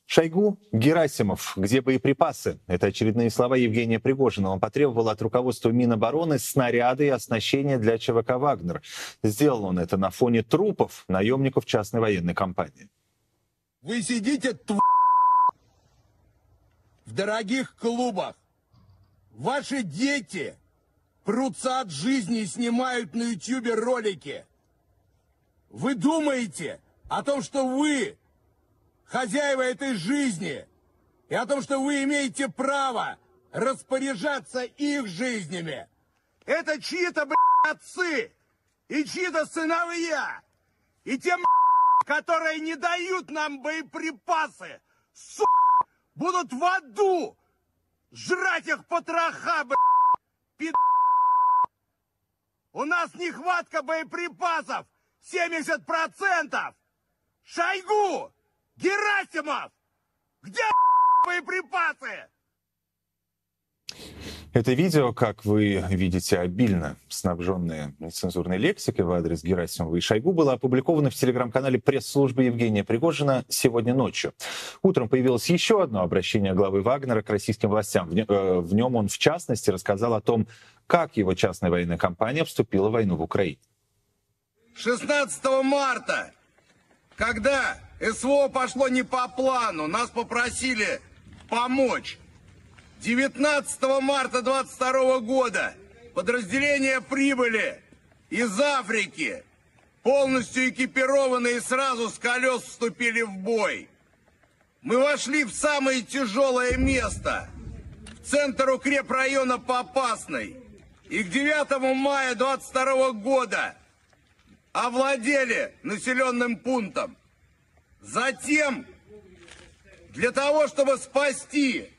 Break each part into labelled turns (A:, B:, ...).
A: Шойгу, Герасимов, где боеприпасы? Это очередные слова Евгения Пригожина. Он потребовал от руководства Минобороны снаряды и оснащение для ЧВК «Вагнер». Сделал он это на фоне трупов наемников частной военной компании.
B: Вы сидите в дорогих клубах. Ваши дети прутся от жизни и снимают на ютьюбе ролики. Вы думаете о том, что вы хозяева этой жизни, и о том, что вы имеете право распоряжаться их жизнями. Это чьи-то, отцы, и чьи-то сыновья, и те, которые не дают нам боеприпасы, будут в аду жрать их потроха, У нас нехватка боеприпасов 70%. Шойгу! Герасимов! Где боеприпасы?
A: Это видео, как вы видите, обильно снабженное нецензурной лексикой в адрес Герасимова и Шойгу, было опубликовано в телеграм-канале пресс-службы Евгения Пригожина сегодня ночью. Утром появилось еще одно обращение главы Вагнера к российским властям. В нем он, в частности, рассказал о том, как его частная военная компания вступила в войну в Украине.
B: 16 марта, когда СВО пошло не по плану, нас попросили помочь. 19 марта 22 года подразделения прибыли из Африки, полностью экипированные, и сразу с колес вступили в бой. Мы вошли в самое тяжелое место, в центр укрепрайона Попасной, и к 9 мая 22 года овладели населенным пунктом. Затем, для того, чтобы спасти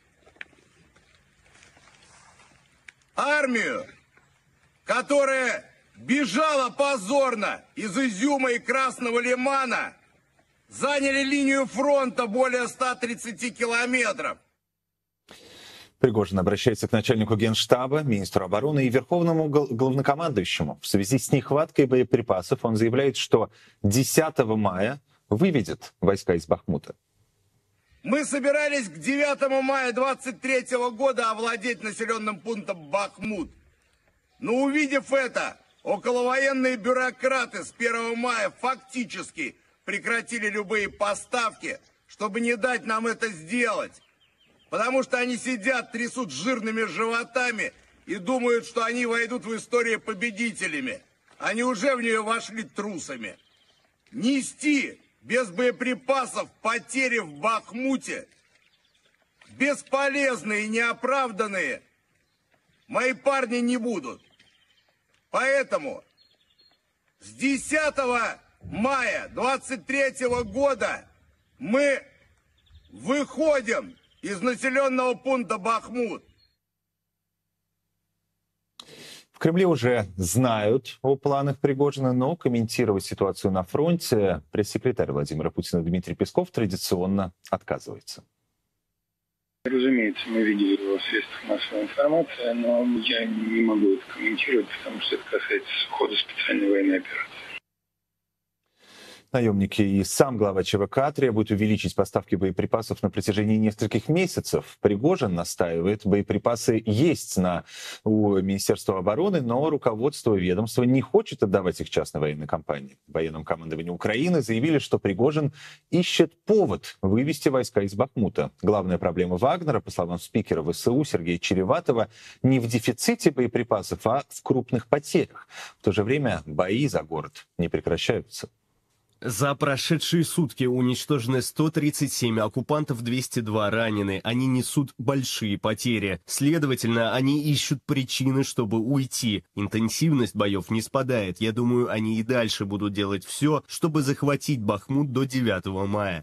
B: армию, которая бежала позорно из Изюма и Красного Лимана, заняли линию фронта более 130 километров.
A: Пригожин обращается к начальнику Генштаба, министру обороны и верховному главнокомандующему. В связи с нехваткой боеприпасов он заявляет, что 10 мая выведет войска из Бахмута.
B: Мы собирались к 9 мая 23 года овладеть населенным пунктом Бахмут. Но увидев это, околовоенные бюрократы с 1 мая фактически прекратили любые поставки, чтобы не дать нам это сделать. Потому что они сидят, трясут жирными животами и думают, что они войдут в историю победителями. Они уже в нее вошли трусами. Нести без боеприпасов потери в Бахмуте, бесполезные и неоправданные, мои парни не будут. Поэтому с 10 мая 23 года мы выходим из населенного пункта Бахмут.
A: В Кремле уже знают о планах Пригожина, но комментировать ситуацию на фронте пресс-секретарь Владимира Путина Дмитрий Песков традиционно отказывается.
C: Разумеется, мы видели его в средствах массовой информации, но я не могу это комментировать, потому что это касается хода специальной военной операции.
A: Наемники и сам глава ЧВК требуют увеличить поставки боеприпасов на протяжении нескольких месяцев. Пригожин настаивает, боеприпасы есть у Министерства обороны, но руководство ведомства не хочет отдавать их частной военной компании. В военном командовании Украины заявили, что Пригожин ищет повод вывести войска из Бахмута. Главная проблема Вагнера, по словам спикера ВСУ Сергея Череватова, не в дефиците боеприпасов, а в крупных потерях. В то же время бои за город не прекращаются.
D: За прошедшие сутки уничтожены 137 оккупантов, 202 ранены. Они несут большие потери. Следовательно, они ищут причины, чтобы уйти. Интенсивность боев не спадает. Я думаю, они и дальше будут делать все, чтобы захватить Бахмут до 9 мая.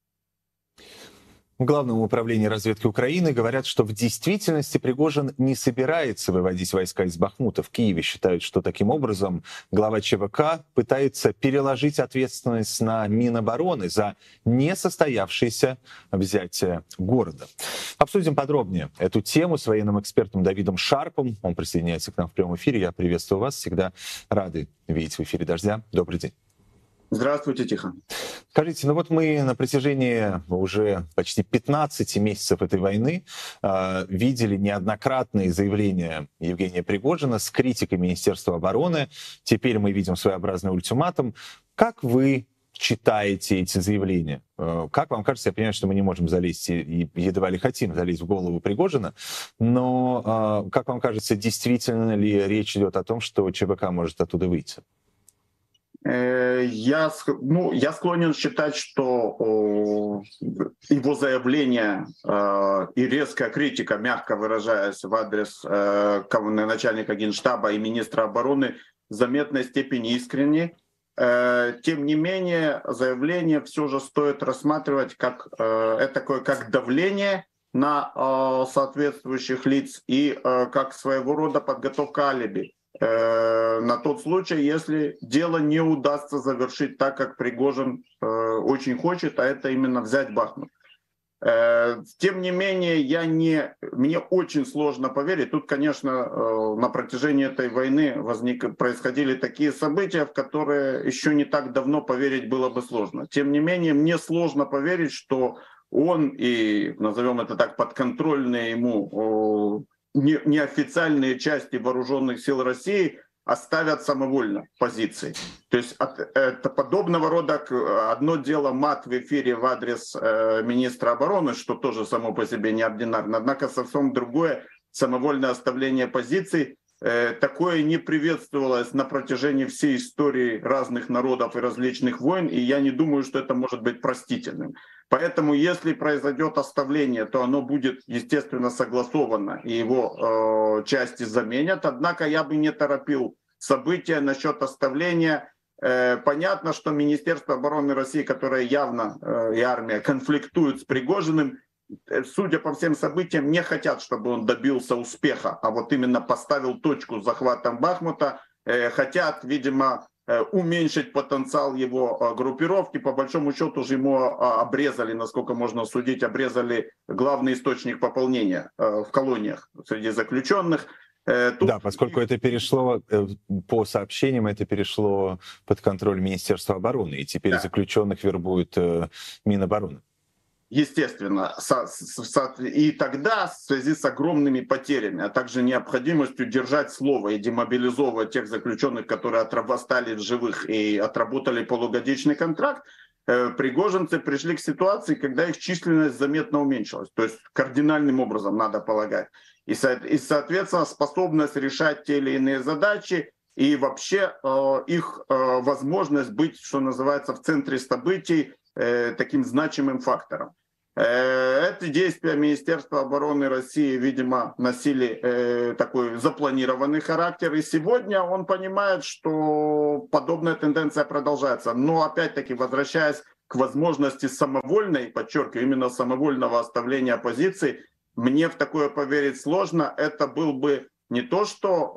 A: В Главном управлении разведки Украины говорят, что в действительности Пригожин не собирается выводить войска из Бахмута. В Киеве считают, что таким образом глава ЧВК пытается переложить ответственность на Минобороны за несостоявшееся взятие города. Обсудим подробнее эту тему с военным экспертом Давидом Шарпом. Он присоединяется к нам в прямом эфире. Я приветствую вас. Всегда рады видеть в эфире «Дождя». Добрый день.
E: Здравствуйте, Тихон.
A: Скажите, ну вот мы на протяжении уже почти 15 месяцев этой войны видели неоднократные заявления Евгения Пригожина с критикой Министерства обороны. Теперь мы видим своеобразный ультиматум. Как вы читаете эти заявления? Как вам кажется, я понимаю, что мы не можем залезть и едва ли хотим залезть в голову Пригожина, но как вам кажется, действительно ли речь идет о том, что ЧВК может оттуда выйти?
E: Я склонен считать, что его заявление и резкая критика, мягко выражаясь, в адрес начальника Генштаба и министра обороны в заметной степени искренни. Тем не менее, заявление все же стоит рассматривать как давление на соответствующих лиц и как своего рода подготовка алиби на тот случай, если дело не удастся завершить так, как Пригожин очень хочет, а это именно взять Бахмут. Тем не менее, мне очень сложно поверить. Тут, конечно, на протяжении этой войны происходили такие события, в которые еще не так давно поверить было бы сложно. Тем не менее, мне сложно поверить, что он и, назовем это так, подконтрольные ему неофициальные части вооруженных сил России оставят самовольно позиции. То есть это подобного рода, одно дело мат в эфире в адрес министра обороны, что тоже само по себе неординарно, однако совсем другое самовольное оставление позиций. Такое не приветствовалось на протяжении всей истории разных народов и различных войн, и я не думаю, что это может быть простительным. Поэтому, если произойдет оставление, то оно будет, естественно, согласовано, и его части заменят. Однако я бы не торопил события насчет оставления. Понятно, что Министерство обороны России, которое явно и армия конфликтуют с Пригожиным, судя по всем событиям, не хотят, чтобы он добился успеха, а вот именно поставил точку с захватом Бахмута. Хотят, видимо, уменьшить потенциал его группировки. По большому счету же ему обрезали, насколько можно судить, обрезали главный источник пополнения в колониях среди заключенных.
A: Да, поскольку это перешло, по сообщениям, это перешло под контроль Министерства обороны, и теперь заключенных вербует Минобороны.
E: Естественно. И тогда, в связи с огромными потерями, а также необходимостью держать слово и демобилизовывать тех заключенных, которые остались в живых и отработали полугодичный контракт, пригожинцы пришли к ситуации, когда их численность заметно уменьшилась. То есть кардинальным образом, надо полагать. И соответственно, способность решать те или иные задачи и вообще их возможность быть, что называется, в центре событий, таким значимым фактором. Эти действия Министерства обороны России, видимо, носили такой запланированный характер. И сегодня он понимает, что подобная тенденция продолжается. Но опять-таки, возвращаясь к возможности самовольной, подчеркиваю, именно самовольного оставления позиций, мне в такое поверить сложно. Это был бы не то,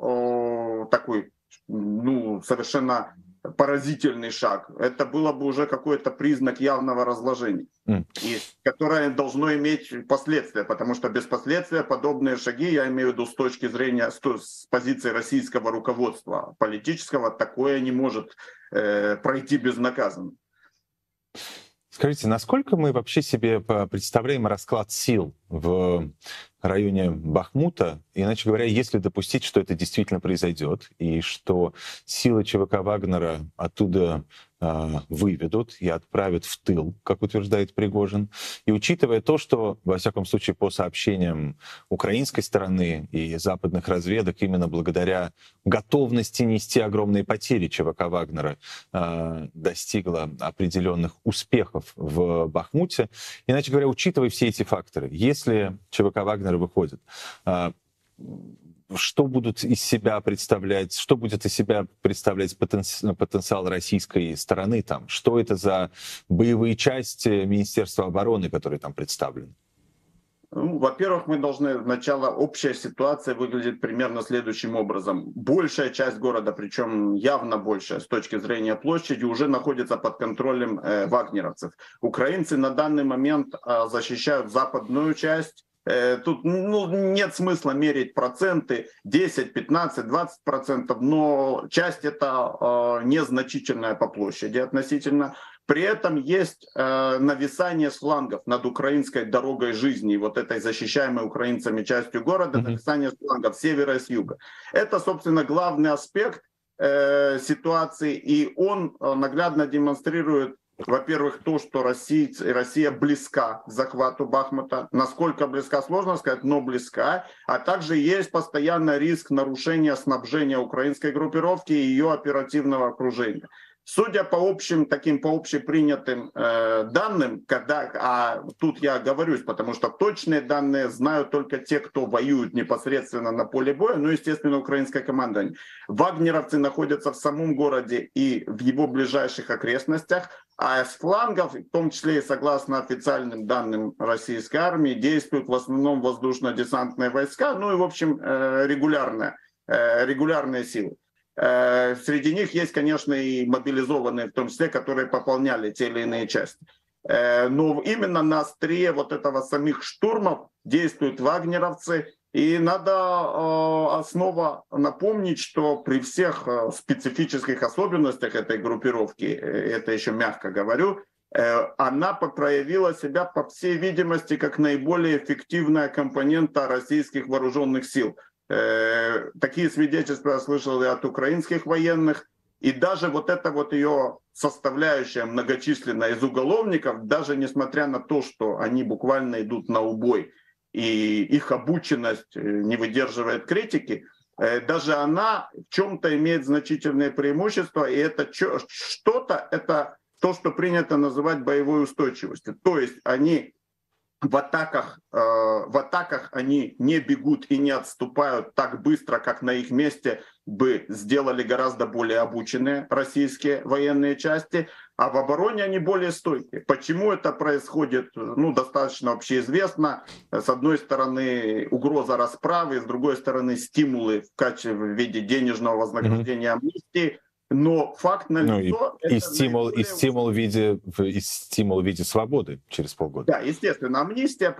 E: что такой, совершенно поразительный шаг. Это было бы уже какой-то признак явного разложения, и которое должно иметь последствия, потому что без последствия подобные шаги, я имею в виду с точки зрения, с позиции российского руководства политического, такое не может пройти безнаказанно.
A: Скажите, насколько мы вообще себе представляем расклад сил в районе Бахмута? Иначе говоря, если допустить, что это действительно произойдет, и что силы ЧВК Вагнера оттуда выведут и отправят в тыл, как утверждает Пригожин, и учитывая то, что, во всяком случае, по сообщениям украинской стороны и западных разведок, именно благодаря готовности нести огромные потери ЧВК Вагнера достигла определенных успехов в Бахмуте. Иначе говоря, учитывая все эти факторы, если ЧВК Вагнера выходит, что будет из себя представлять потенциал российской стороны там? Что это за боевые части Министерства обороны, которые там представлены?
E: Во-первых, мы должны сначала, общая ситуация выглядит примерно следующим образом. Большая часть города, причем явно большая с точки зрения площади, уже находится под контролем вагнеровцев. Украинцы на данный момент защищают западную часть Тут нет смысла мерить проценты, 10, 15, 20%, но часть это незначительная по площади относительно. При этом есть нависание с флангов над украинской дорогой жизни, вот этой защищаемой украинцами частью города, нависание с флангов с севера и с юга. Это, собственно, главный аспект ситуации, и он наглядно демонстрирует, во-первых, то, что Россия близка к захвату Бахмута. Насколько близка, сложно сказать, но близка. А также есть постоянно риск нарушения снабжения украинской группировки и ее оперативного окружения. Судя по общепринятым данным, тут я оговорюсь, потому что точные данные знают только те, кто воюет непосредственно на поле боя, ну, естественно, украинское командование. Вагнеровцы находятся в самом городе и в его ближайших окрестностях, а с флангов, в том числе и согласно официальным данным российской армии, действуют в основном воздушно-десантные войска, ну и, в общем, регулярные силы. Среди них есть, конечно, и мобилизованные, в том числе, которые пополняли те или иные части. Но именно на острие вот этого самих штурмов действуют вагнеровцы. И надо снова напомнить, что при всех специфических особенностях этой группировки, это еще мягко говорю, она проявила себя, по всей видимости, как наиболее эффективная компонента российских вооруженных сил. Такие свидетельства я слышал и от украинских военных, и даже вот эта вот ее составляющая многочисленная из уголовников, даже несмотря на то, что они буквально идут на убой, и их обученность не выдерживает критики, даже она в чем-то имеет значительные преимущества, и это что-то, это то, что принято называть боевой устойчивостью. То есть они в атаках они не бегут и не отступают так быстро, как на их месте бы сделали гораздо более обученные российские военные части, а в обороне они более стойкие. Почему это происходит, достаточно общеизвестно. С одной стороны угроза расправы, с другой стороны стимулы в виде денежного вознаграждения, амнистии. Но факт налицо...
A: И стимул в виде свободы через полгода.
E: Да, естественно, амнистия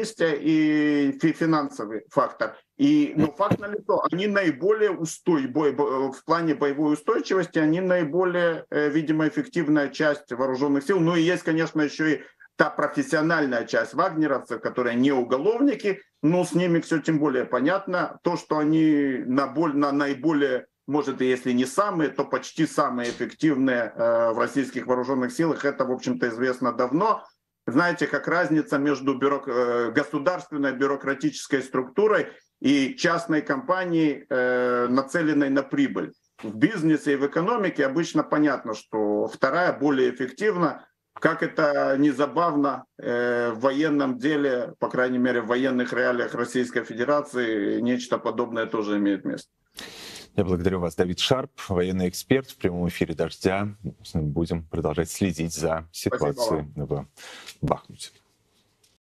E: и финансовый фактор. Но факт налицо, они наиболее в плане боевой устойчивости, они наиболее, видимо, эффективная часть вооруженных сил. Ну и есть, конечно, еще и та профессиональная часть вагнеровцев, которые не уголовники, но с ними все тем более понятно. То, что они наиболее... может, и если не самые, то почти самые эффективные в российских вооруженных силах. Это, в общем-то, известно давно. Знаете, как разница между государственной бюрократической структурой и частной компанией, нацеленной на прибыль. В бизнесе и в экономике обычно понятно, что вторая более эффективна. Как это не забавно, в военном деле, по крайней мере, в военных реалиях Российской Федерации, нечто подобное тоже имеет место.
A: Я благодарю вас, Давид Шарп, военный эксперт в прямом эфире «Дождя». Будем продолжать следить за ситуацией в Бахмуте.